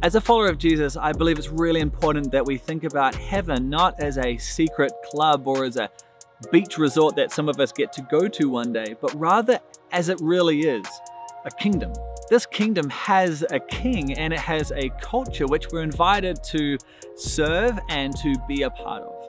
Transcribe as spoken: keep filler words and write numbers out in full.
As a follower of Jesus, I believe it's really important that we think about heaven not as a secret club or as a beach resort that some of us get to go to one day, but rather as it really is, a kingdom. This kingdom has a king and it has a culture which we're invited to serve and to be a part of.